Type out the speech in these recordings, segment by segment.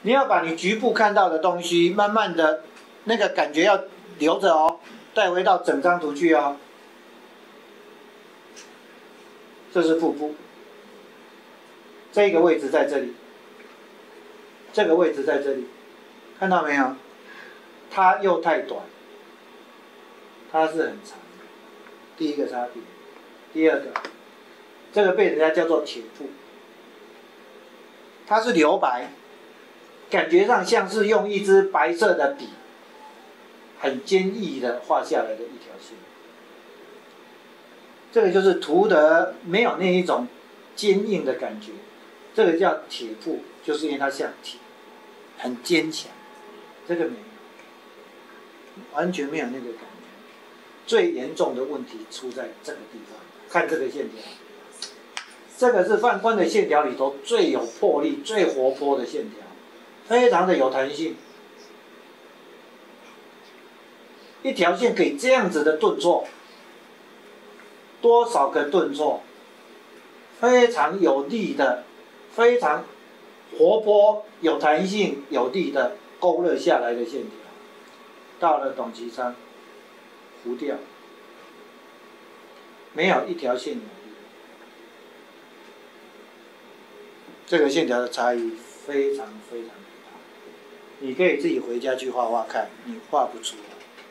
你要把你局部看到的东西，慢慢的那个感觉要留着哦，带回到整张图去哦。这是腹部，这个位置在这里，这个位置在这里，看到没有？它又太短，它是很长的。第一个差别，第二个，这个被人家叫做铁腹，它是留白，感觉上像是用一支白色的笔，很坚毅的画下来的一条线。这个就是涂的没有那一种坚硬的感觉，这个叫铁腹，就是因为它像铁，很坚强。这个没有，完全没有那个感觉。最严重的问题出在这个地方，看这个线条，这个是泛观的线条里头最有魄力、最活泼的线条，非常的有弹性。一条线可以这样子的顿挫。多少个顿挫，非常有力的，非常活泼、有弹性、有力的勾勒下来的线条，到了董其昌，糊掉，没有一条线有力。这个线条的差异非常非常的大，你可以自己回家去画画看，你画不出来。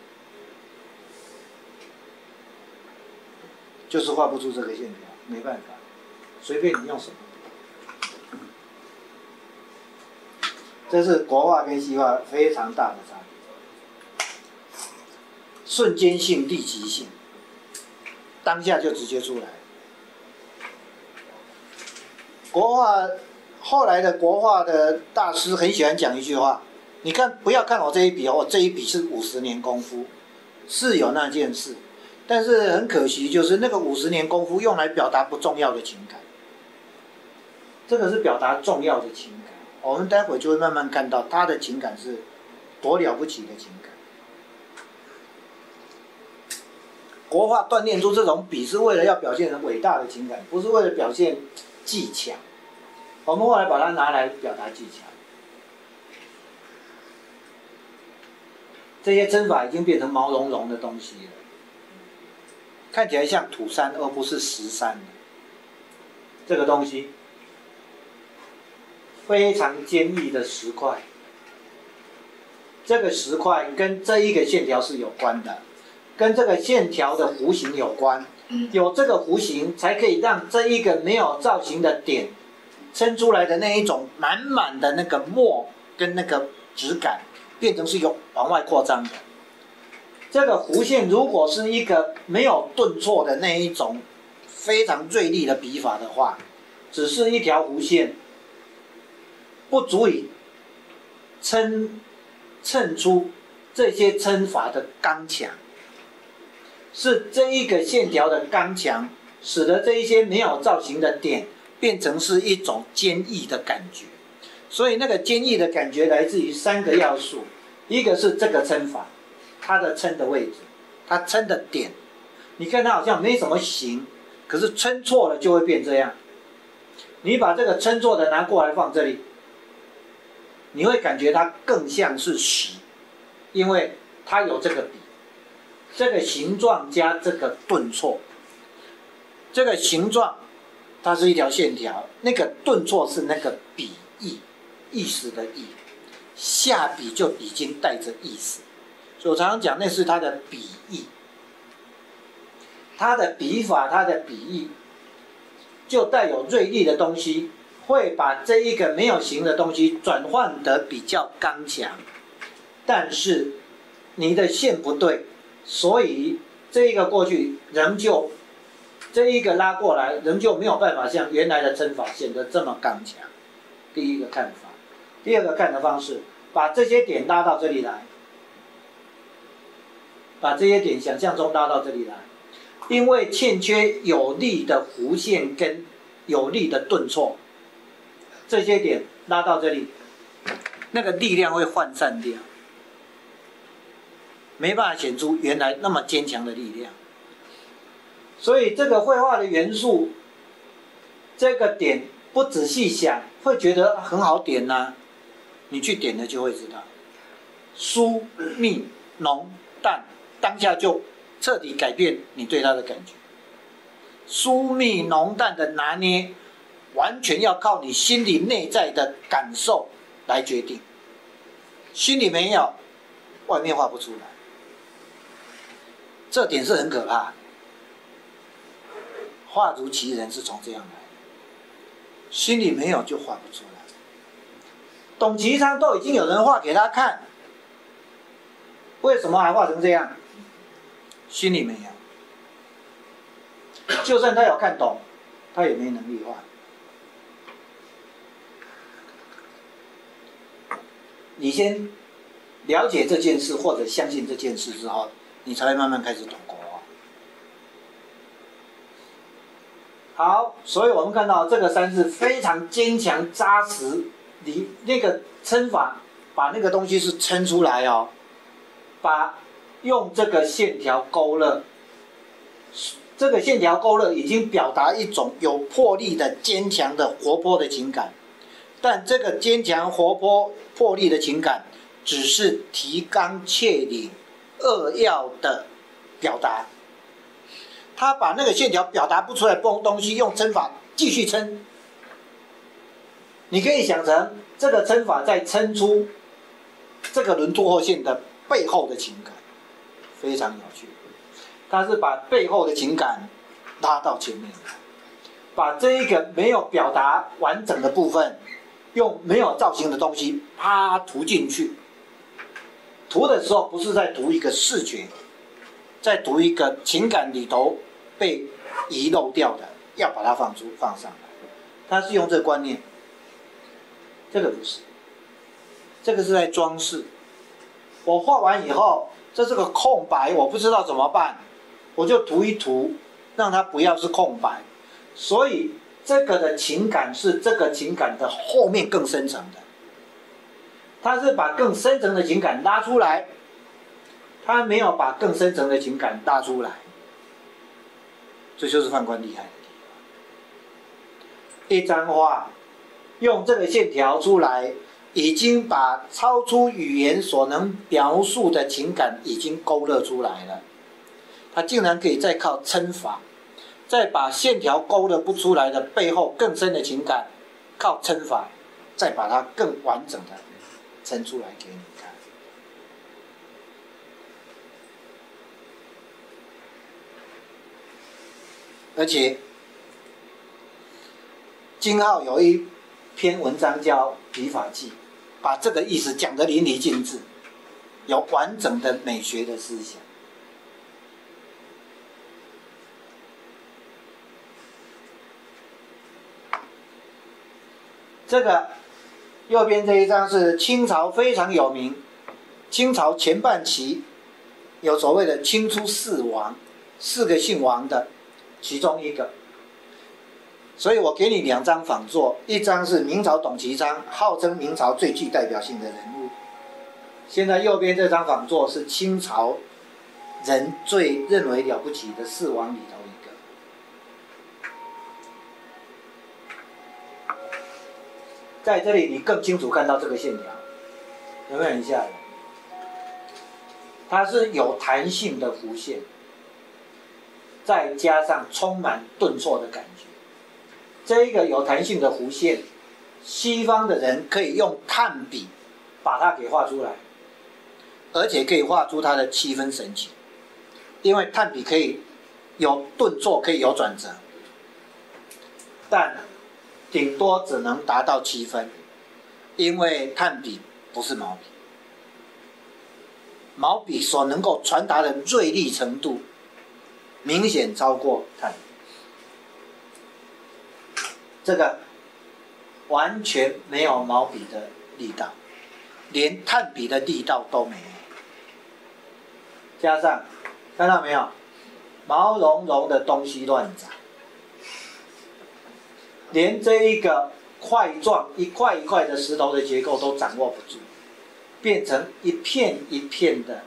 就是画不出这个线条，没办法，随便你用什么。这是国画跟西画非常大的差别，瞬间性、立即性，当下就直接出来。国画后来的国画的大师很喜欢讲一句话，你看，不要看我这一笔哦，我这一笔是50年功夫，是有那件事。但是很可惜，就是那个50年功夫用来表达不重要的情感，这个是表达重要的情感。我们待会就会慢慢看到他的情感是多了不起的情感。国画锻炼出这种笔，是为了要表现成伟大的情感，不是为了表现技巧。我们后来把它拿来表达技巧。这些针法已经变成毛茸茸的东西了。看起来像土山而不是石山，这个东西非常坚毅的石块，这个石块跟这一个线条是有关的，跟这个线条的弧形有关，有这个弧形才可以让这一个没有造型的点撑出来的那一种满满的那个墨跟那个质感变成是有往外扩张的。这个弧线如果是一个没有顿挫的那一种非常锐利的笔法的话，只是一条弧线，不足以衬出这些撑法的刚强。是这一个线条的刚强，使得这一些没有造型的点变成是一种坚毅的感觉。所以那个坚毅的感觉来自于3个要素，一个是这个撑法。它的撑的位置，它撑的点，你看它好像没什么形，可是撑错了就会变这样。你把这个撑错的拿过来放这里，你会感觉它更像是石，因为它有这个笔，这个形状加这个顿挫，这个形状它是一条线条，那个顿挫是那个笔意，意思的意，下笔就已经带着意思。所以我常常讲，那是他的笔意，他的笔法，他的笔意，就带有锐利的东西，会把这一个没有形的东西转换得比较刚强。但是你的线不对，所以这一个过去仍旧，这一个拉过来仍旧没有办法像原来的撑法显得这么刚强。第一个看法，第二个看的方式，把这些点拉到这里来。把这些点想象中拉到这里来，因为欠缺有力的弧线跟有力的顿挫，这些点拉到这里，那个力量会涣散掉，没办法显出原来那么坚强的力量。所以这个绘画的元素，这个点不仔细想会觉得很好点啊， 你去点了就会知道，疏密浓淡，当下就彻底改变你对它的感觉。疏密浓淡的拿捏，完全要靠你心里内在的感受来决定。心里没有，外面画不出来，这点是很可怕的。画如其人是从这样来的，心里没有就画不出来。董其昌都已经有人画给他看，为什么还画成这样？心里没有。就算他有看懂，他也没能力画。你先了解这件事或者相信这件事之后，你才会慢慢开始懂国画。好，所以我们看到这个三字非常坚强扎实，你那个撑法，把那个东西是撑出来哦，用这个线条勾勒。这个线条勾勒已经表达一种有魄力的、坚强的、活泼的情感，但这个坚强、活泼、魄力的情感，只是提纲挈领、扼要的表达。他把那个线条表达不出来的东西，用撑法继续撑。你可以想成这个撑法在撑出这个轮廓线的背后的情感，非常有趣。他是把背后的情感拉到前面来，把这一个没有表达完整的部分，用没有造型的东西啪涂进去。涂的时候不是在涂一个视觉，在涂一个情感里头被遗漏掉的，要把它放上来。他是用这个观念，这个不是，这个是在装饰。我画完以后，这是个空白，我不知道怎么办。我就涂一涂，让它不要是空白。所以这个的情感是这个情感的后面更深层的，它是把更深层的情感拉出来，它没有把更深层的情感拉出来。这就是范官厉害的地方。一张画用这个线条出来，已经把超出语言所能描述的情感已经勾勒出来了。他竟然可以再靠撑法，再把线条勾勒不出来的背后更深的情感，靠撑法，再把它更完整的撑出来给你看。而且，金浩有一篇文章叫《笔法记》，把这个意思讲得淋漓尽致，有完整的美学的思想。这个右边这一张是清朝非常有名，清朝前半期有所谓的清初四王，4个姓王的其中一个。所以我给你2张仿作，一张是明朝董其昌，号称明朝最具代表性的人物。现在右边这张仿作是清朝人最认为了不起的4王里头一个。在这里你更清楚看到这个线条，有没有很吓人？它是有弹性的弧线，再加上充满顿挫的感觉。这一个有弹性的弧线，西方的人可以用炭笔把它给画出来，而且可以画出它的7分神情，因为炭笔可以有顿挫，可以有转折，但顶多只能达到7分，因为炭笔不是毛笔，毛笔所能够传达的锐利程度明显超过炭笔。这个完全没有毛笔的力道，连炭笔的力道都没有。加上看到没有，毛茸茸的东西乱长，连这一个块状一块一块的石头的结构都掌握不住，变成一片一片的。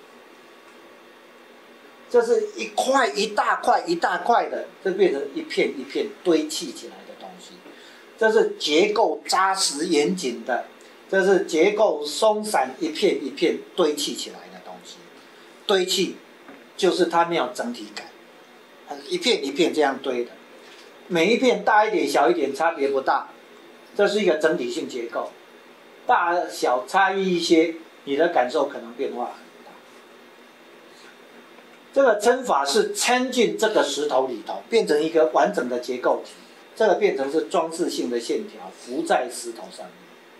这是一块一大块一大块的，这变成一片一片堆砌起来的东西。这是结构扎实严谨的， 这是结构松散一片一片堆砌起来的东西。堆砌就是它没有整体感，一片一片这样堆的，每一片大一点小一点差别不大，这是一个整体性结构。大小差异一些，你的感受可能变化很大。这个撑法是撑进这个石头里头，变成一个完整的结构体，这个变成是装饰性的线条浮在石头上面，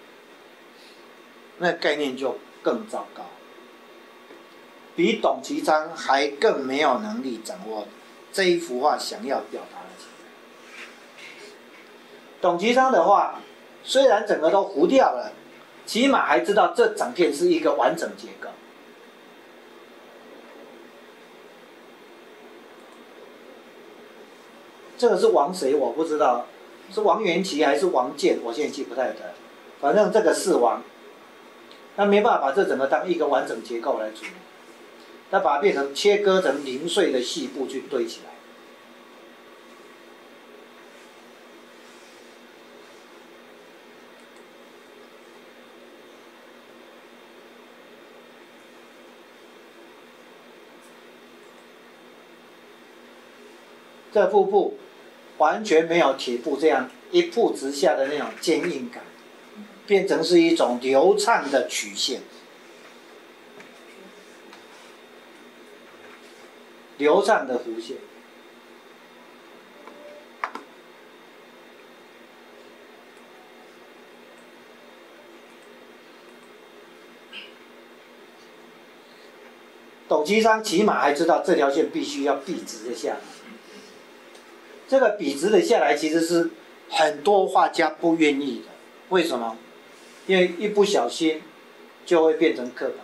那概念就更糟糕，比董其昌还更没有能力掌握这一幅画想要表达的情感。董其昌的画虽然整个都糊掉了，起码还知道这整片是一个完整结构。这个是王谁我不知道，是王元祁还是王建，我现在记不太得。反正这个是王，他没办法把这整个当一个完整结构来处理，他把它变成切割成零碎的细部去堆起来。这腹部完全没有铁布这样一瀑直下的那种坚硬感，变成是一种流畅的曲线，流畅的弧线。董其昌起码还知道这条线必须要笔直的下来。这个笔直的下来其实是很多画家不愿意的，为什么？因为一不小心就会变成刻板。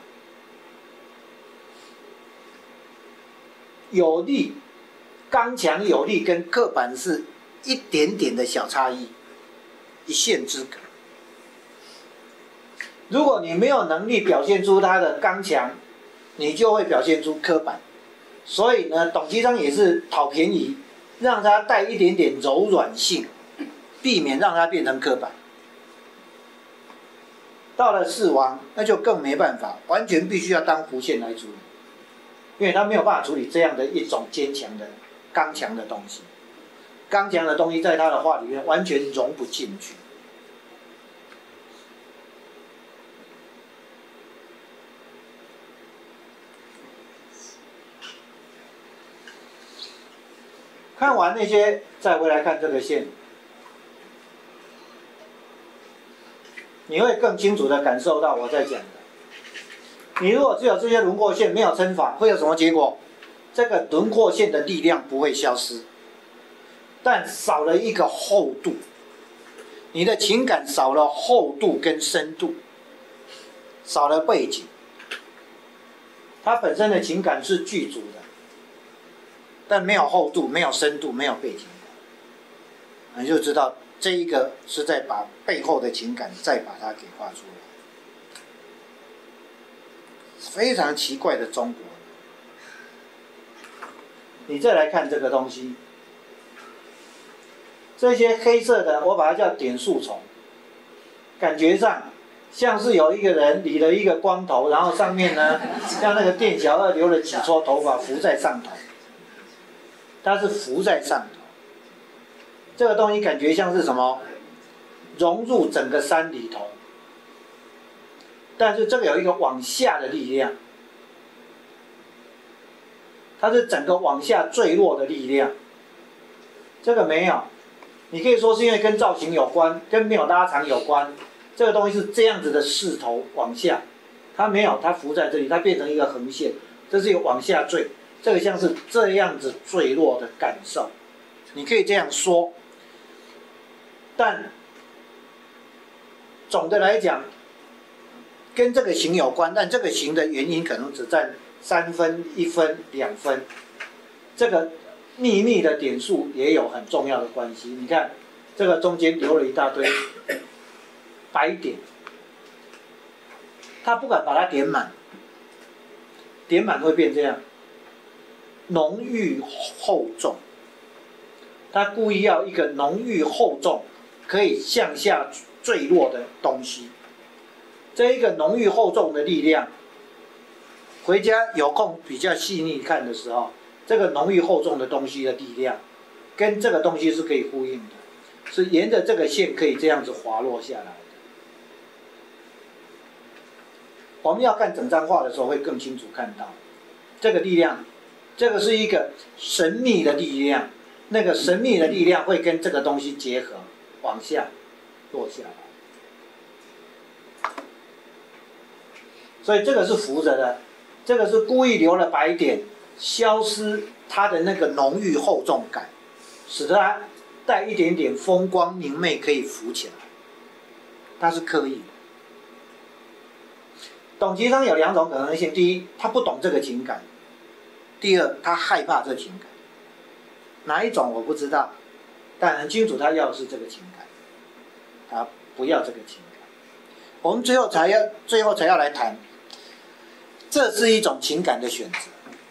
有力、刚强有力跟刻板是一点点的小差异，一线之隔。如果你没有能力表现出它的刚强，你就会表现出刻板。所以呢，董其昌也是讨便宜，让它带一点点柔软性，避免让它变成刻板。到了世王，那就更没办法，完全必须要当弧线来处理，因为他没有办法处理这样的一种坚强的、刚强的东西。刚强的东西在他的画里面完全融不进去。看完那些，再回来看这个线，你会更清楚地感受到我在讲的。你如果只有这些轮廓线，没有撑法，会有什么结果？这个轮廓线的力量不会消失，但少了一个厚度，你的情感少了厚度跟深度，少了背景。它本身的情感是具足的，但没有厚度，没有深度，没有背景，你就知道这一个是在把背后的情感再把它给画出来。非常奇怪的中国。你再来看这个东西，这些黑色的我把它叫点树丛，感觉上像是有一个人理了一个光头，然后上面呢像那个店小二留了几撮头发浮在上头，它是浮在上头。这个东西感觉像是什么？融入整个山里头，但是这个有一个往下的力量，它是整个往下坠落的力量。这个没有，你可以说是因为跟造型有关，跟没有拉长有关。这个东西是这样子的势头往下，它没有，它浮在这里，它变成一个横线，这是一个往下坠，这个像是这样子坠落的感受，你可以这样说。但总的来讲，跟这个形有关，但这个形的原因可能只占3分、1分、2分。这个密密的点数也有很重要的关系。你看，这个中间留了一大堆白点，他不敢把它点满，点满会变这样，浓郁厚重。他故意要一个浓郁厚重，可以向下坠落的东西， 这一个浓郁厚重的力量，回家有空比较细腻看的时候，这个浓郁厚重的东西的力量，跟这个东西是可以呼应的，是沿着这个线可以这样子滑落下来的。我们要看整张画的时候会更清楚看到这个力量，这个是一个神秘的力量，那个神秘的力量会跟这个东西结合，往下落下来。所以这个是浮着的，这个是故意留了白点，消失它的那个浓郁厚重感，使得它带一点点风光明媚，可以浮起来。它是刻意的。董其昌有两种可能性：第一，他不懂这个情感；第二，他害怕这情感。哪一种我不知道，但很清楚他要的是这个情感，他不要这个情感。我们最后才要来谈。这是一种情感的选择。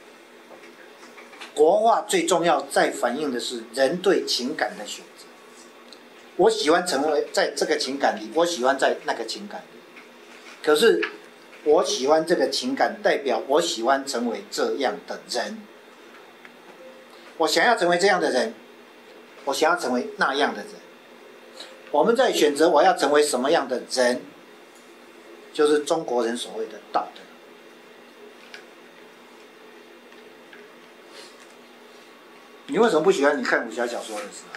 国画最重要在反映的是人对情感的选择。我喜欢成为在这个情感里，我喜欢在那个情感里。可是我喜欢这个情感，代表我喜欢成为这样的人。我想要成为这样的人，我想要成为那样的人。我们在选择我要成为什么样的人，就是中国人所谓的道德。你为什么不喜欢你看武侠小说的时候？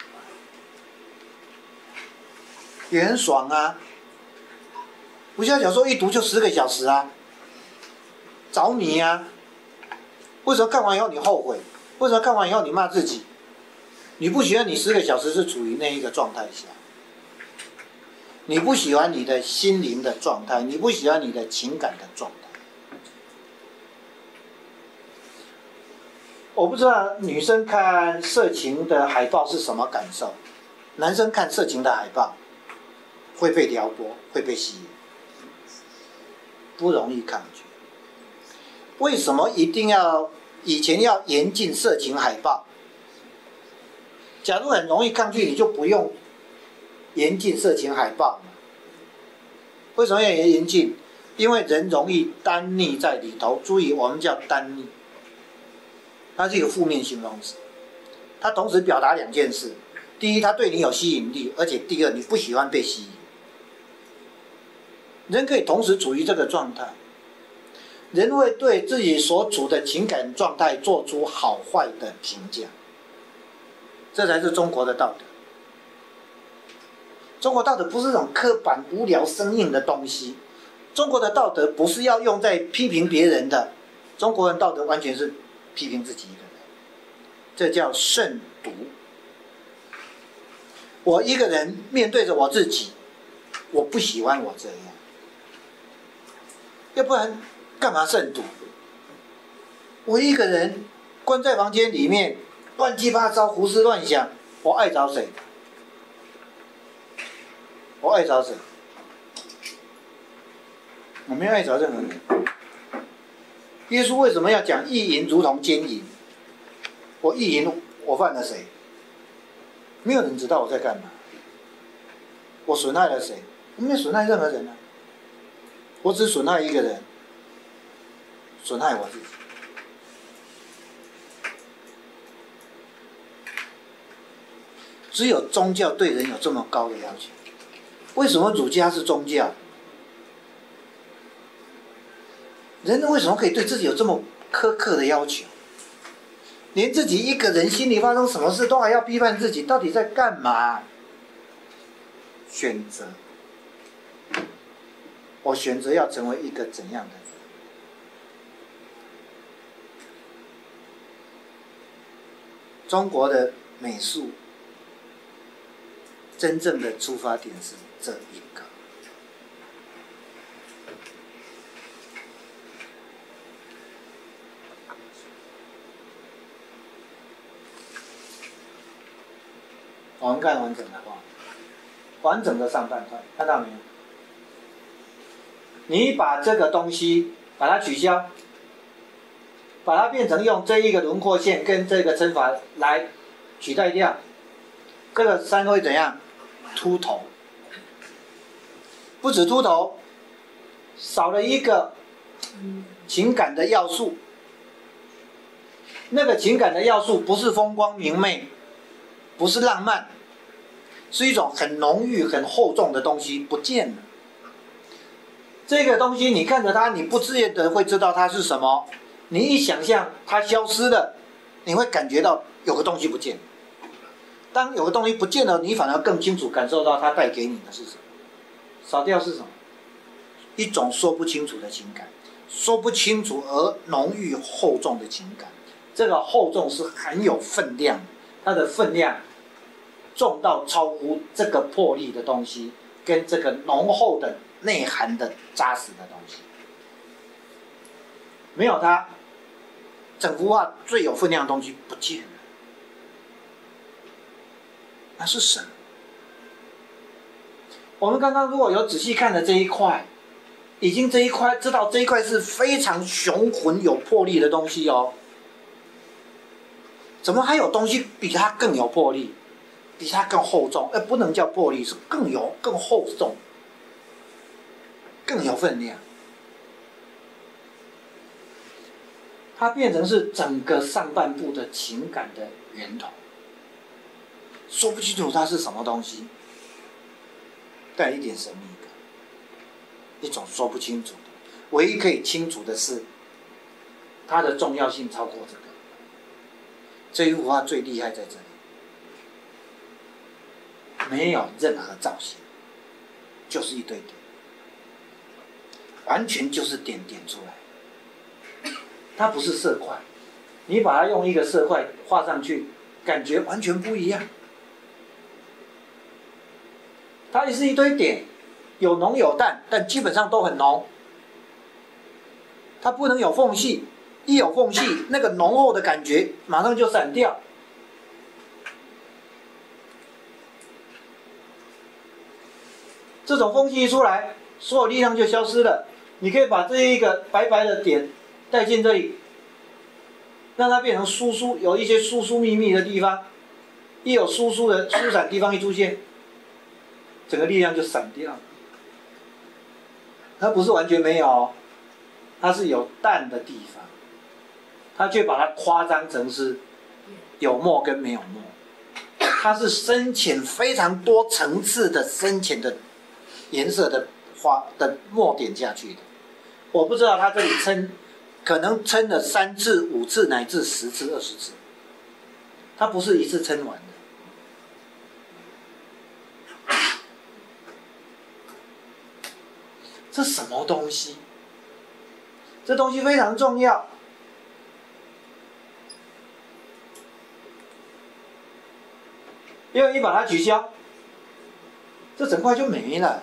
也很爽啊！武侠小说一读就10个小时啊，着迷啊！为什么看完以后你后悔？为什么看完以后你骂自己？你不喜欢你10个小时是处于那一个状态下，你不喜欢你的心灵的状态，你不喜欢你的情感的状态。我不知道女生看色情的海报是什么感受，男生看色情的海报会被撩拨，会被吸引，不容易抗拒。为什么一定要以前要严禁色情海报？假如很容易抗拒，你就不用严禁色情海报嘛。为什么要严禁？因为人容易单溺在里头。注意，我们叫单溺。它是一个负面形容词，它同时表达2件事：第一，它对你有吸引力；而且第二，你不喜欢被吸引。人可以同时处于这个状态，人会对自己所处的情感状态做出好坏的评价，这才是中国的道德。中国道德不是这种刻板、无聊、生硬的东西，中国的道德不是要用在批评别人的，中国人道德完全是批评自己一个人，这叫慎独。我一个人面对着我自己，我不喜欢我这样，要不然干嘛慎独？我一个人关在房间里面，乱七八糟、胡思乱想，我爱找谁？我爱找谁？我没有爱找任何人。耶稣为什么要讲意淫如同奸淫？我意淫，我犯了谁？没有人知道我在干嘛。我损害了谁？我没有损害任何人啊，我只损害一个人，损害我自己。只有宗教对人有这么高的要求。为什么儒家是宗教？人为什么可以对自己有这么苛刻的要求？连自己一个人心里发生什么事都还要批判自己，到底在干嘛？选择，我选择要成为一个怎样的人？中国的美术真正的出发点是这一个。我们看完整的话，完整的上半段，看到没有？你把这个东西把它取消，把它变成用这一个轮廓线跟这个针法来取代掉，这个山会怎样？秃头。不止秃头， 少了一个情感的要素。那个情感的要素不是风光明媚，不是浪漫，是一种很浓郁、很厚重的东西不见了。这个东西你看着它，你不自觉的会知道它是什么。你一想象它消失了，你会感觉到有个东西不见了。当有个东西不见了，你反而更清楚感受到它带给你的是什么。少掉是什么？一种说不清楚的情感，说不清楚而浓郁厚重的情感。这个厚重是很有分量的，它的分量重到超乎这个魄力的东西，跟这个浓厚的内涵的扎实的东西。没有它，整幅画最有分量的东西不见了。那是什么？我们刚刚如果有仔细看的这一块，已经这一块知道这一块是非常雄浑有魄力的东西哦。怎么还有东西比它更有魄力，比它更厚重？不能叫魄力，是更厚重，更有分量。它变成是整个上半部的情感的源头，说不清楚它是什么东西，带一点神秘感，一种说不清楚的。唯一可以清楚的是，它的重要性超过这个。这一幅画最厉害在这里，没有任何造型，就是一堆点，完全就是点点出来。它不是色块，你把它用一个色块画上去，感觉完全不一样。它也是一堆点，有浓有淡，但基本上都很浓。它不能有缝隙，一有缝隙，那个浓厚的感觉马上就散掉。这种缝隙一出来，所有力量就消失了。你可以把这一个白白的点带进这里，让它变成疏疏，有一些疏疏密密的地方，一有疏疏的疏散地方一出现，整个力量就散掉了。它不是完全没有，它是有淡的地方，它却把它夸张成是有墨跟没有墨，它是深浅非常多层次的深浅的颜色的花的墨点下去的。我不知道它这里可能撑了3次、5次乃至10次、20次，它不是一次撑完的。这什么东西？这东西非常重要。因为你把它取消，这整块就没了。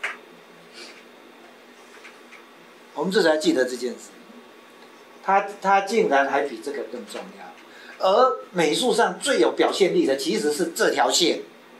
我们这才记得这件事，它竟然还比这个更重要。而美术上最有表现力的其实是这条线。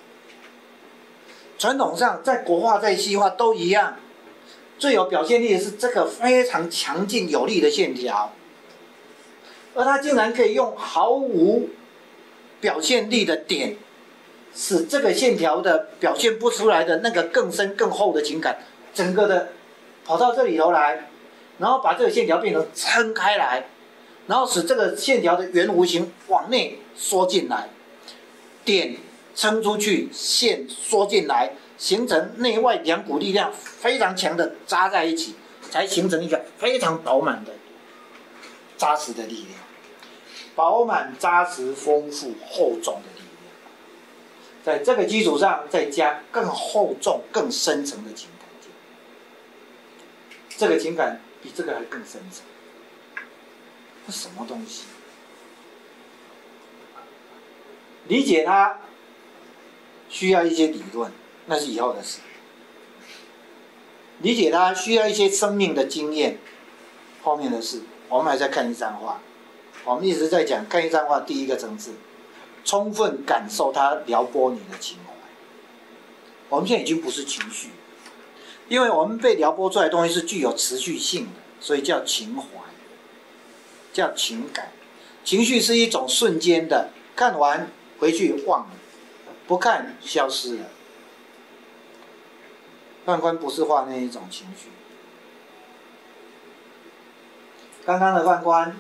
传统上，在国画在西画都一样，最有表现力的是这个非常强劲有力的线条，而它竟然可以用毫无表现力的点，使这个线条的表现不出来的那个更深更厚的情感，整个的跑到这里头来，然后把这个线条变成撑开来，然后使这个线条的圆弧形往内缩进来，点撑出去，线缩进来，形成内外两股力量非常强的扎在一起，才形成一个非常饱满的扎实的力量，饱满扎实丰富厚重的力量。在这个基础上再加更厚重更深层的情感，这个情感比这个还更深层。这什么东西？理解它需要一些理论，那是以后的事。理解它需要一些生命的经验，后面的事。我们还在看一张画，我们一直在讲看一张画第一个层次，充分感受它撩拨你的情怀。我们现在已经不是情绪，因为我们被撩拨出来的东西是具有持续性的，所以叫情怀，叫情感。情绪是一种瞬间的，看完回去忘了，不看消失了。范宽不是画那一种情绪， 刚刚的宦官，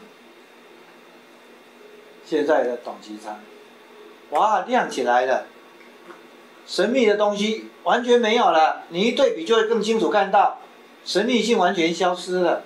现在的董其昌，哇，亮起来了，神秘的东西完全没有了，你一对比就会更清楚看到，神秘性完全消失了。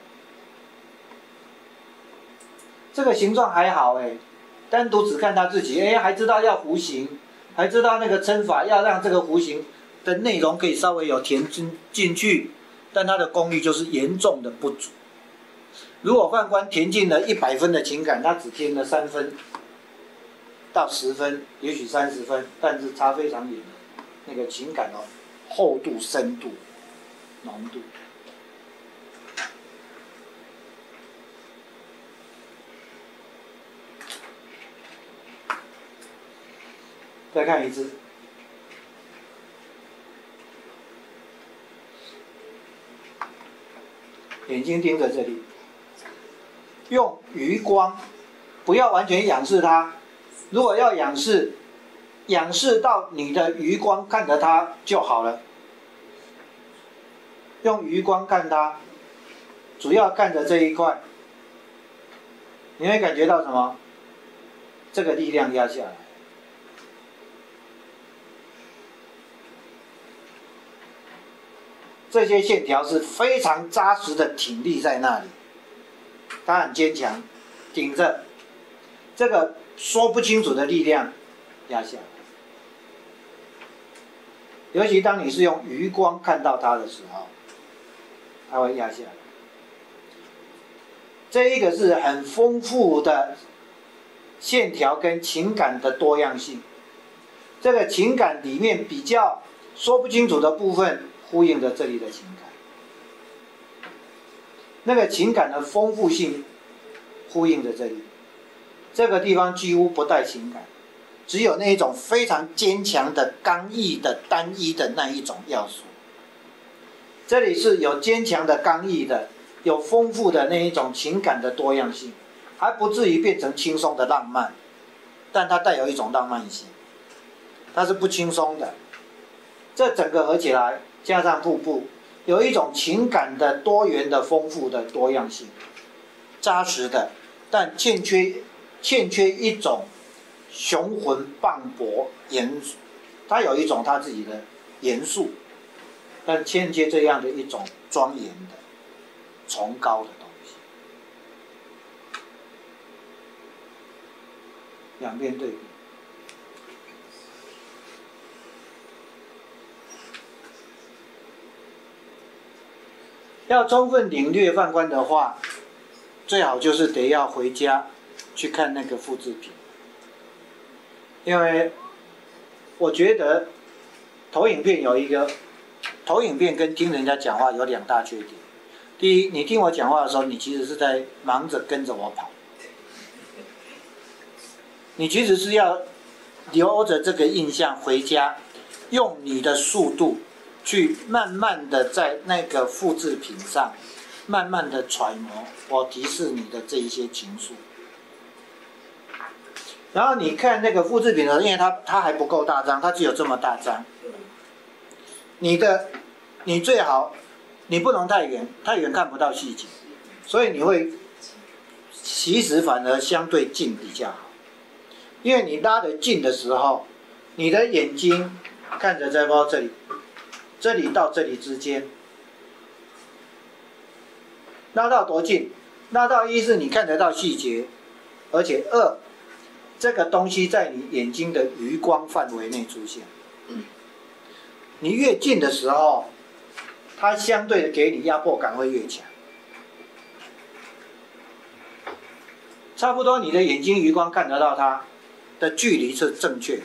这个形状还好哎，单独只看他自己，哎，还知道要弧形，还知道那个称法要让这个弧形的内容可以稍微有填进去，但它的功力就是严重的不足。如果宦官填进了100分的情感，他只填了3分到10分，也许30分，但是差非常远的那个情感哦，厚度、深度、浓度。再看一次，眼睛盯着这里，用余光，不要完全仰视它。如果要仰视，仰视到你的余光看着它就好了。用余光看它，主要看着这一块，你会感觉到什么？这个力量压下来。这些线条是非常扎实的挺立在那里，它很坚强，顶着这个说不清楚的力量压下来。尤其当你是用余光看到它的时候，它会压下来。这一个是很丰富的线条跟情感的多样性。这个情感里面比较说不清楚的部分，呼应着这里的情感，那个情感的丰富性呼应着这里，这个地方几乎不带情感，只有那一种非常坚强的刚毅的单一的那一种要素。这里是有坚强的刚毅的，有丰富的那一种情感的多样性，还不至于变成轻松的浪漫，但它带有一种浪漫性，它是不轻松的。这整个合起来加上瀑布，有一种情感的多元的丰富的多样性，扎实的，但欠缺一种雄浑磅礴严肃，它有一种它自己的严肃，但欠缺这样的一种庄严的崇高的东西。两边对比。要充分领略宦官的话，最好就是得要回家去看那个复制品，因为我觉得投影片跟听人家讲话有2大缺点。第一，你听我讲话的时候，你其实是在忙着跟着我跑，你其实是要留着这个印象回家，用你的速度去慢慢的在那个复制品上，慢慢的揣摩我提示你的这一些情愫。然后你看那个复制品的，因为它还不够大张，它只有这么大张。你最好你不能太远，太远看不到细节，所以你会其实反而相对近比较好，因为你拉得近的时候，你的眼睛看着这包这里。这里到这里之间，拉到多近？拉到1是你看得到细节，而且2，这个东西在你眼睛的余光范围内出现。你越近的时候，它相对的给你压迫感会越强。差不多你的眼睛余光看得到它的距离是正确的。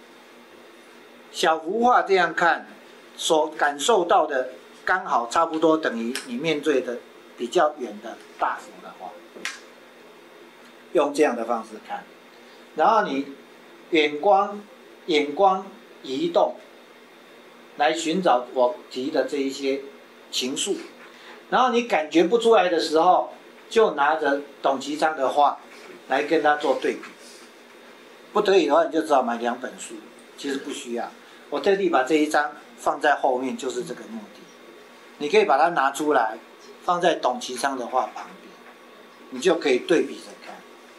小幅画这样看，所感受到的刚好差不多等于你面对的比较远的大幅的话，用这样的方式看，然后你眼光移动，来寻找我提的这一些情愫，然后你感觉不出来的时候，就拿着董其昌的画来跟他做对比。不得已的话，你就只好买2本书，其实不需要。我特地把这一张放在后面，就是这个目的。你可以把它拿出来，放在董其昌的画旁边， 你就可以对比着看。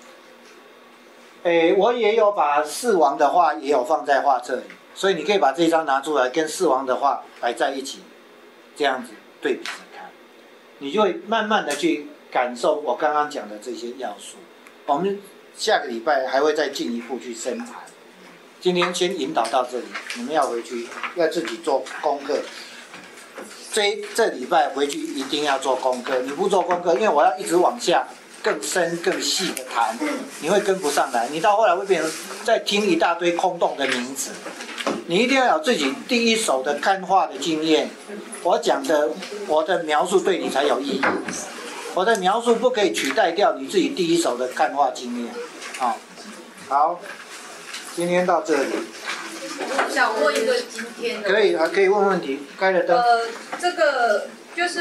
我也有把四王的画也有放在画册里，所以你可以把这一张拿出来跟四王的画摆在一起，这样子对比着看，你就会慢慢的去感受我刚刚讲的这些要素。我们下个礼拜还会再进一步去深谈，今天先引导到这里，你们要回去要自己做功课。这礼拜回去一定要做功课，你不做功课，因为我要一直往下更深更细的谈，你会跟不上来，你到后来会变成在听一大堆空洞的名词。你一定要有自己第一手的看画的经验，我讲的我的描述对你才有意义，我的描述不可以取代掉你自己第一手的看画经验。好，今天到这里。 我想问一个今天的。 可以啊，可以问问题。开了灯。 这个就是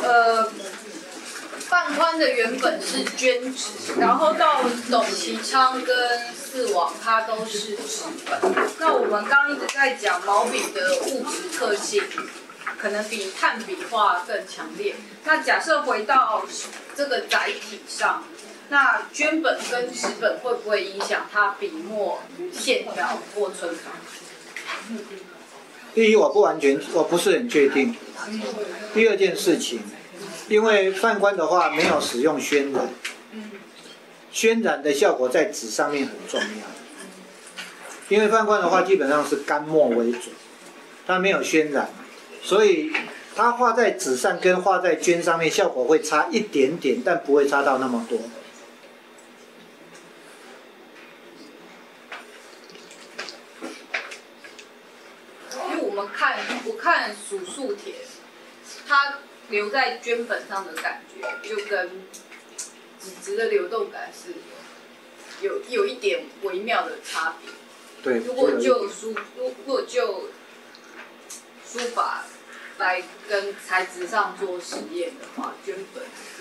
范宽的原本是绢纸，然后到董其昌跟四王它都是纸本。那我们刚一直在讲毛笔的物质特性，可能比炭笔画更强烈。那假设回到这个载体上，那绢本跟纸本会不会影响它笔墨线条或寸法？ 第一，我不是很确定。第二件事情，因为范宽的话没有使用渲染，渲染的效果在纸上面很重要。因为范宽的话基本上是干墨为主，它没有渲染，所以它画在纸上跟画在绢上面效果会差一点点，但不会差到那么多。 我看数数帖，它留在绢本上的感觉，就跟纸质的流动感是有一点微妙的差别。 对。 如果就书法来跟材质上做实验的话，绢本是。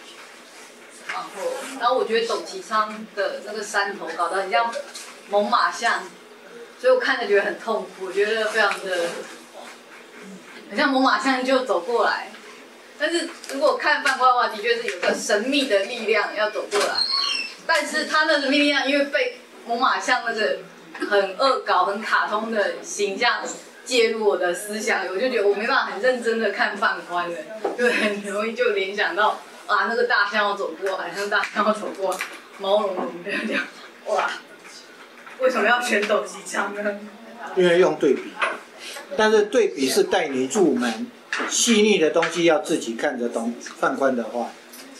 然后我觉得董其昌的那个山头搞得很像猛犸象。所以我看着觉得很痛苦，我觉得非常的，很像猛犸象就走过来。但是如果看范宽的话，的确是有个神秘的力量要走过来，但是他那个力量因为被猛犸象那个很恶搞、很卡通的形象介入我的思想，我就觉得我没办法很认真的看范宽了，就很容易就联想到啊那个大象要走过来，那个大象要走过来，毛茸茸的这样，哇。为什么要选董其昌呢？ 因为用对比，但是对比是带你入门，细腻的东西要自己看着懂。范宽的话，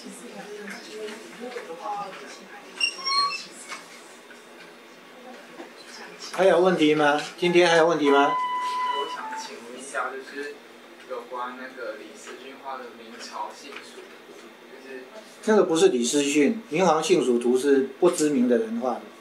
还有问题吗？今天还有问题吗？ 我想请问一下，就是有关那个李思训画的明朝幸蜀图，就是那个不是李思训，明皇幸蜀图是不知名的人画的。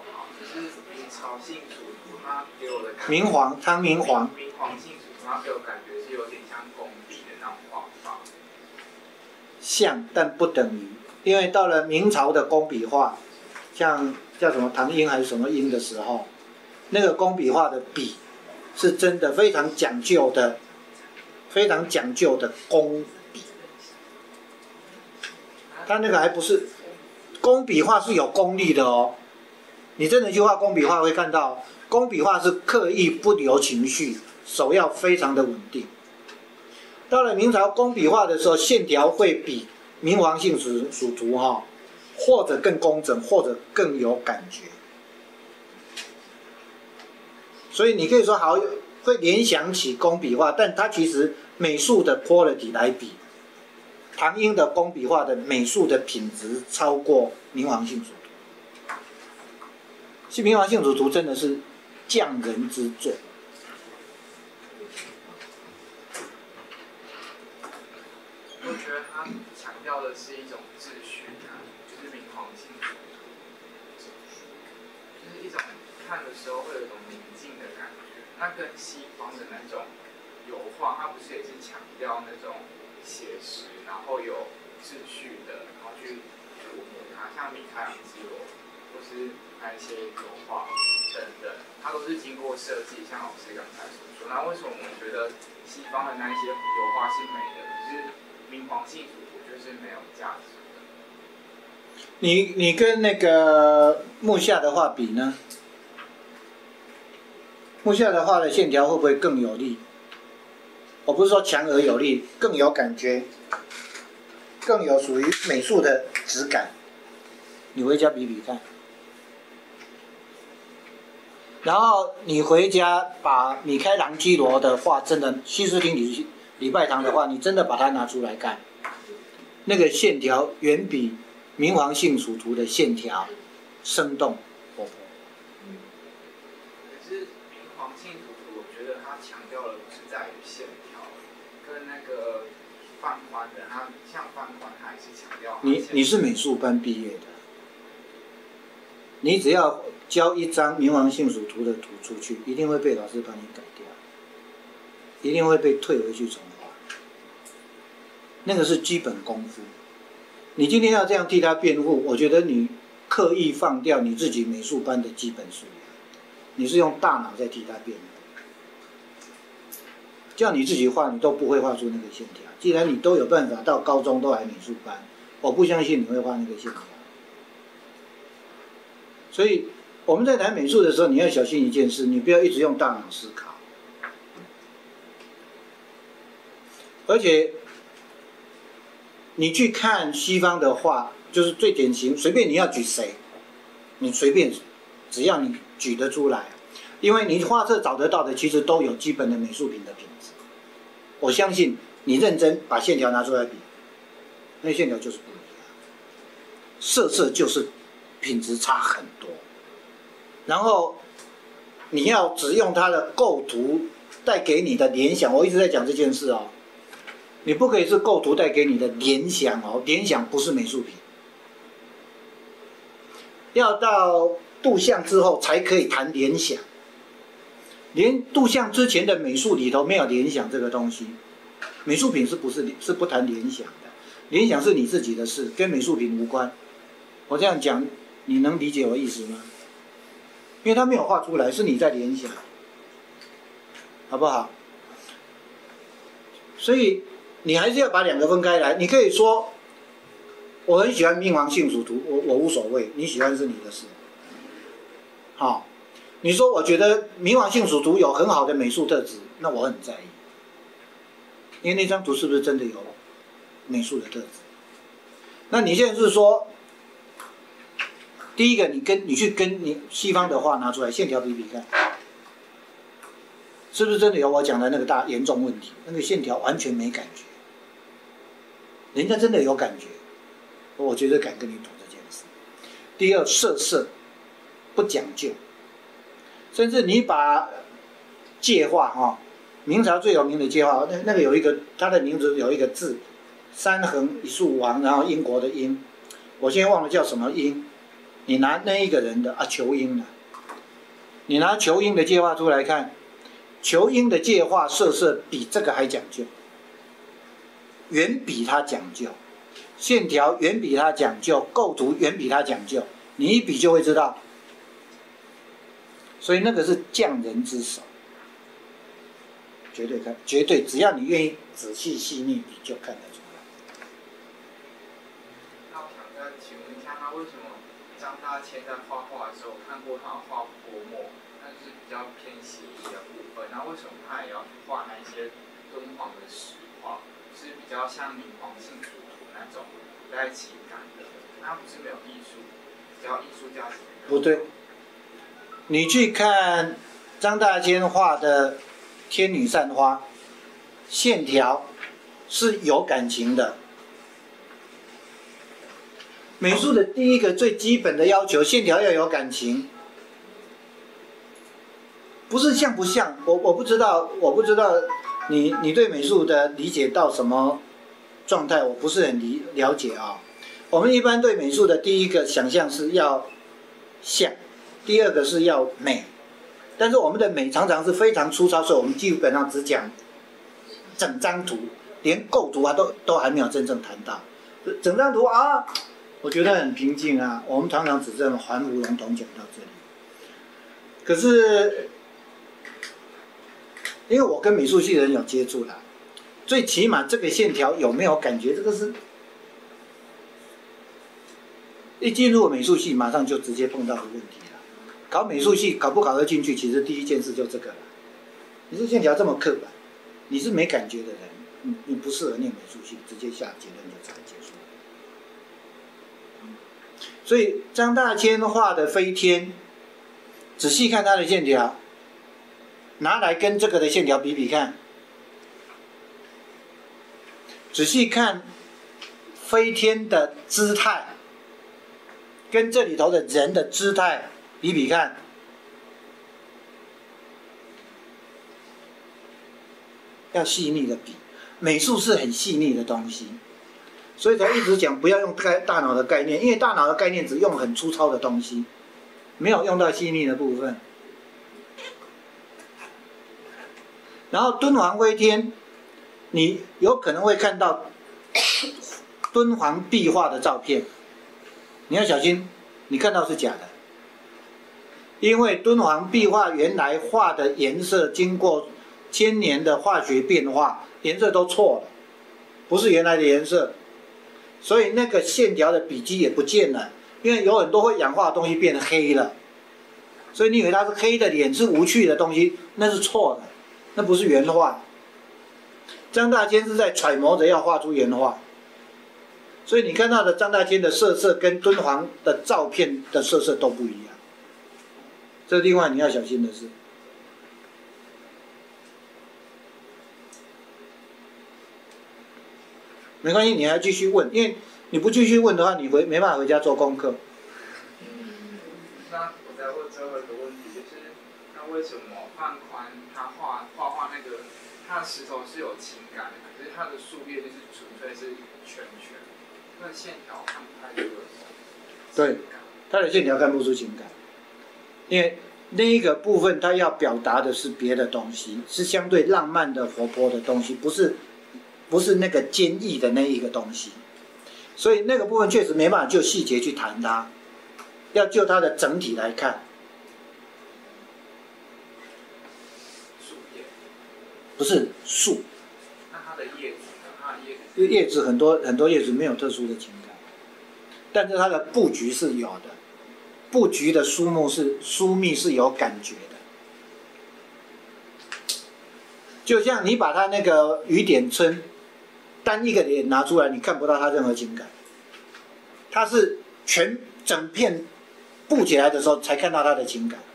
明皇，汤明皇。 明皇幸蜀图，它给我感觉是有点像工笔的那种画法。 像，但不等于，因为到了明朝的工笔画，像叫什么唐英还是什么英的时候，那个工笔画的笔是真的非常讲究的，非常讲究的工笔。它那个还不是工笔画是有功力的哦。你真的去画工笔画会看到。工笔画是刻意不留情绪，手要非常的稳定。到了明朝工笔画的时候，线条会比明皇幸蜀图或者更工整，或者更有感觉。所以你可以说好会联想起工笔画，但它其实美术的 quality 来比，唐英的工笔画的美术的品质超过明皇幸蜀图。是明皇幸蜀图真的是匠人之作。 我觉得他强调的是一种秩序就是明皇幸蜀图，就是一种看的时候会有一种宁静的感觉。那跟西方的那种油画，它不是也是强调那种写实，然后有秩序的，然后去涂抹它，像米开朗基罗或是那一些油画等等，它都是经过设计，像老师刚才所说。那为什么我们觉得西方的那一些油画是美的，可是明皇幸蜀图就是没有价值的？ 你跟那个木下的画比呢？木下的画的线条会不会更有力？我不是说强而有力，更有感觉，更有属于美术的质感。你回家比比看。然后你回家把米开朗基罗的画，真的西斯汀礼拜堂的画，你真的把它拿出来看，那个线条远比明皇幸蜀图的线条生动活泼。 可是明皇幸蜀图，我觉得它强调的不是在于线条，跟那个范宽的，它像范宽，它也是强调。 你是美术班毕业的，你只要交一张明皇幸蜀图的图出去，一定会被老师帮你改掉，一定会被退回去重画。那个是基本功夫。你今天要这样替他辩护，我觉得你刻意放掉你自己美术班的基本素养，你是用大脑在替他辩护。叫你自己画，你都不会画出那个线条。既然你都有办法到高中都来美术班，我不相信你会画那个线条。所以我们在谈美术的时候，你要小心一件事，你不要一直用大脑思考。而且你去看西方的画，就是最典型，随便你要举谁，你随便，只要你举得出来，因为你画册找得到的，其实都有基本的美术品的品质。我相信你认真把线条拿出来比，那线条就是不一样，色就是品质差很多。然后你要只用它的构图带给你的联想，我一直在讲这件事哦。你不可以是构图带给你的联想哦，联想不是美术品，要到杜象之后才可以谈联想。连杜象之前的美术里头没有联想这个东西，美术品是不谈联想的，联想是你自己的事，跟美术品无关。我这样讲，你能理解我意思吗？因为他没有画出来，是你在联想，好不好？所以你还是要把两个分开来。你可以说，我很喜欢明皇幸蜀图，我无所谓，你喜欢是你的事。好，你说我觉得明皇幸蜀图有很好的美术特质，那我很在意，因为那张图是不是真的有美术的特质？那你现在是说，第一个你去跟你西方的画拿出来，线条比比看，是不是真的有我讲的那个严重问题？那个线条完全没感觉，人家真的有感觉，我绝对敢跟你赌这件事。第二，色不讲究，甚至你把界画哈，明朝最有名的界画，那个有一个，它的名字有一个字，三横一竖王，然后英国的英，我现在忘了叫什么英。你拿那一个人的仇英的，你拿仇英的界画出来看，仇英的界画色比这个还讲究，远比他讲究，线条远比他讲究，构图远比他讲究，你一比就会知道。所以那个是匠人之手，绝对，只要你愿意仔细细腻比，就看得出来。 那我想再请问一下，他为什么张大千在画画的时候看过他画泼墨，那就是比较偏写意的部分，那为什么他也要去画那些敦煌的石画，是比较像明皇幸蜀图那种古代情感的？那不是没有艺术，只要艺术价值。 不对。你去看张大千画的天女散花，线条是有感情的。美术的第一个最基本的要求，线条要有感情，不是像不像？我不知道你对美术的理解到什么状态，我不是很了解啊。我们一般对美术的第一个想象是要像。第二个是要美，但是我们的美常常是非常粗糙，所以我们基本上只讲整张图，连构图啊都还没有真正谈到。整张图啊，我觉得很平静啊，我们常常只这么含糊笼统讲到这里。可是因为我跟美术系的人有接触啦，最起码这个线条有没有感觉，这个是一进入美术系，马上就直接碰到的问题了。考美术系考不考得进去，其实第一件事就这个了。你这线条这么刻板，你是没感觉的人，你不适合念美术系，直接下结论就才结束。所以张大千画的飞天，仔细看他的线条，拿来跟这个的线条比比看，仔细看飞天的姿态，跟这里头的人的姿态比比看。要细腻的比，美术是很细腻的东西，所以才一直讲不要用大脑的概念，因为大脑的概念只用很粗糙的东西，没有用到细腻的部分。然后敦煌飞天，你有可能会看到敦煌壁画的照片，你要小心，你看到是假的，因为敦煌壁画原来画的颜色经过千年的化学变化，颜色都错了，不是原来的颜色，所以那个线条的笔迹也不见了，因为有很多会氧化的东西变黑了，所以你以为它是黑的脸是无趣的东西，那是错的，那不是原画。张大千是在揣摩着要画出原画，所以你看到的张大千的色色跟敦煌的照片的色色都不一样，这是另外你要小心的事。没关系，你还继续问，因为你不继续问的话，你没办法回家做功课。 那我再问最后一个问题，就是那为什么范宽他画那个他的石头是有情感的，可是他的树叶就是纯粹是圈圈，那线条看不太出来。 对，他的线条看不出情感，因为那一个部分他要表达的是别的东西，是相对浪漫的、活泼的东西，不是那个坚毅的那一个东西，所以那个部分确实没办法就细节去谈它，要就它的整体来看。 树叶不是树， 那它的叶子呢？它的叶子因为叶子很多叶子没有特殊的情感，但是它的布局是有的，布局的疏密是有感觉的。就像你把它那个雨点村单一个脸拿出来，你看不到它任何情感，它是整片布起来的时候才看到它的情感。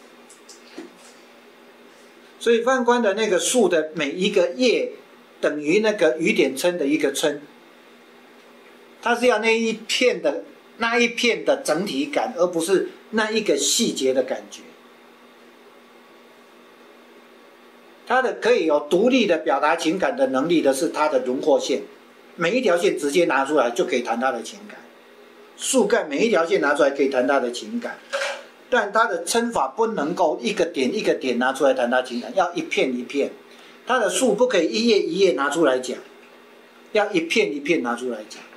所以范宽的那个树的每一个叶等于那个雨点村的一个村，它是要那一片的整体感，而不是那一个细节的感觉。它的可以有独立的表达情感的能力的是它的轮廓线，每一条线直接拿出来就可以谈它的情感。树干每一条线拿出来可以谈它的情感，但它的称法不能够一个点一个点拿出来谈它情感，要一片一片。它的树不可以一页一页拿出来讲，要一片一片拿出来讲。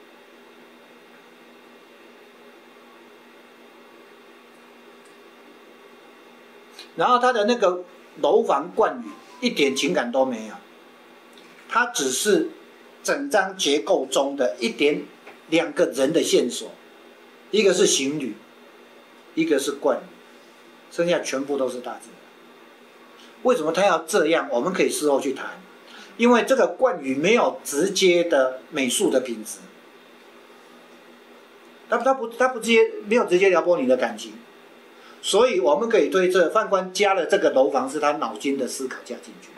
然后它的那个楼房冠语一点情感都没有，它只是整张结构中的两个人的线索，一个是行旅，一个是冠语，剩下全部都是大自然。为什么他要这样？我们可以事后去谈，因为这个冠语没有直接的美术的品质，他没有直接撩拨你的感情。所以我们可以推测，范宽加了这个楼房是他脑筋的思考加进去。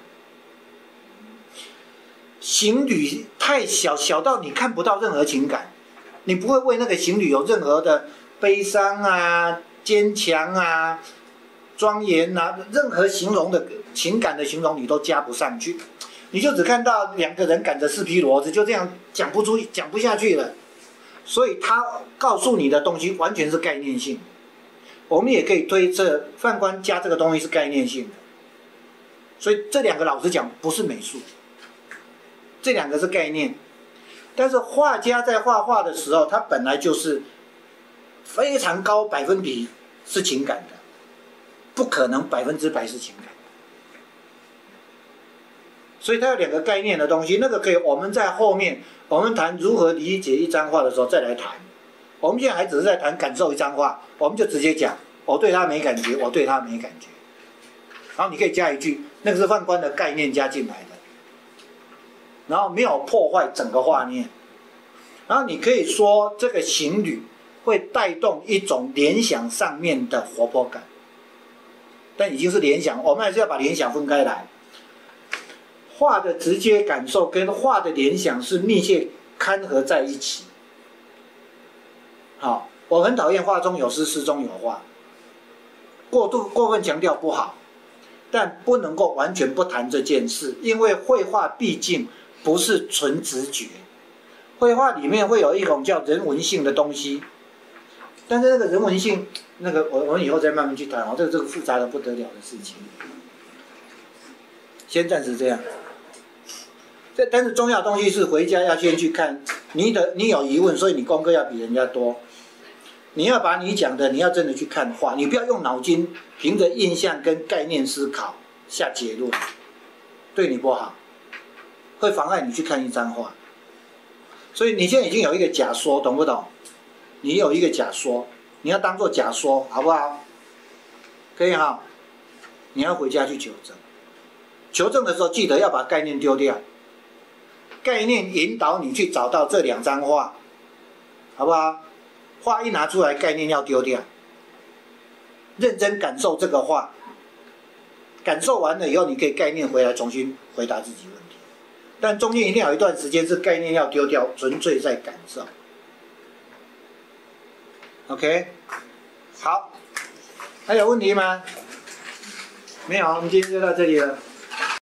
行旅太小，小到你看不到任何情感，你不会为那个行旅有任何的悲伤啊、坚强啊、庄严啊，任何形容的情感的形容你都加不上去，你就只看到两个人赶着4匹骡子，就这样讲不下去了。所以他告诉你的东西完全是概念性。我们也可以推测范宽加这个东西是概念性的，所以这两个老实讲不是美术，这两个是概念。但是画家在画画的时候，他本来就是非常高百分比是情感的，不可能100%是情感。所以他有两个概念的东西，那个可以我们在后面我们谈如何理解一张画的时候再来谈。 我们现在还只是在谈感受一张画，我们就直接讲，我对它没感觉，我对它没感觉。然后你可以加一句，那个是范观的概念加进来的，然后没有破坏整个画面。然后你可以说这个行旅会带动一种联想上面的活泼感，但已经是联想，我们还是要把联想分开来。画的直接感受跟画的联想是密切看合在一起。好，我很讨厌画中有诗，诗中有画，过分强调不好，但不能够完全不谈这件事，因为绘画毕竟不是纯直觉，绘画里面会有一种叫人文性的东西，但是那个人文性，那个我们以后再慢慢去谈哦，这个复杂的不得了的事情，先暂时这样。但是重要的东西是回家要先去看，你有疑问，所以你功课要比人家多。你要把你讲的，你要真的去看画，你不要用脑筋凭着印象跟概念思考下结论，对你不好，会妨碍你去看一张画。所以你现在已经有一个假说，懂不懂？你有一个假说，你要当做假说，好不好？可以哈。你要回家去求证，求证的时候记得要把概念丢掉，概念引导你去找到这2张画，好不好？画一拿出来，概念要丢掉，认真感受这个画，感受完了以后，你可以概念回来重新回答自己问题，但中间一定要有一段时间是概念要丢掉，纯粹在感受。OK， 好，还有问题吗？没有，我们今天就到这里了。